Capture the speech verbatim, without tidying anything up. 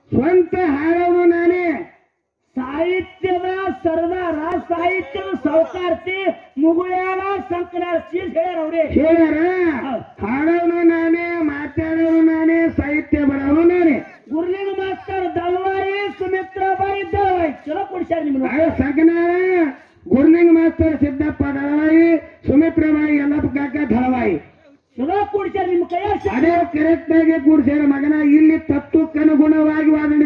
ಸ್ವಂತ ಹಾಡೋನು ನಾನೇ. ಸಾಹಿತ್ಯದ ಸರ್ದಾರ, ಸಾಹಿತ್ಯದ ಸೌಕಾರ್ತಿ, ಮುಗುಳ್ಯಾಳ ಸಂಕನಾರ್ತಿ ಹೇಳ್ಯಾರ ಅವ್ರಿ. ಹೇಳ್ಯಾರ. ಹಾಡೋನು ನಾನೇ, ಮಾತಾಡೋನು ನಾನೇ, ಸಾಹಿತ್ಯ ಬರೋನು ನಾನೇ. ಗುರುಲಿಂಗ ಮಾಸ್ತರ್ ದಳವಾಯಿ, ಸುಮಿತ್ರಾಬಾಯಿ ದಳವಾಯಿ ಚಲೋ ಕೊಡ್ಸ್ಯಾರ ನಿಮ್ಗೆ. ಸಗನಾಳ, ಗುರುಲಿಂಗ ಮಾಸ್ತರ್ ಸಿದ್ದಪ್ಪ ದಳವಾಯಿ, ಸುಮಿತ್ರಾಬಾಯಿ ಯಲ್ಲಪ್ಪ ಕಾಕ ದಳವಾಯಿ ಚಲೋ ಕೊಡ್ಸ್ಯಾರ ನಿಮ್ ಕೈಯಾಗ. ಅದೇ ಕರೆಕ್ಟ್ ಆಗಿ ಕೂಡ್ಸ್ಯಾರ ಮಗನ. ಇಲ್ಲಿ ತತ್ವಕ್ಕನುಗುಣವಾಗಿ ವಾದನೆ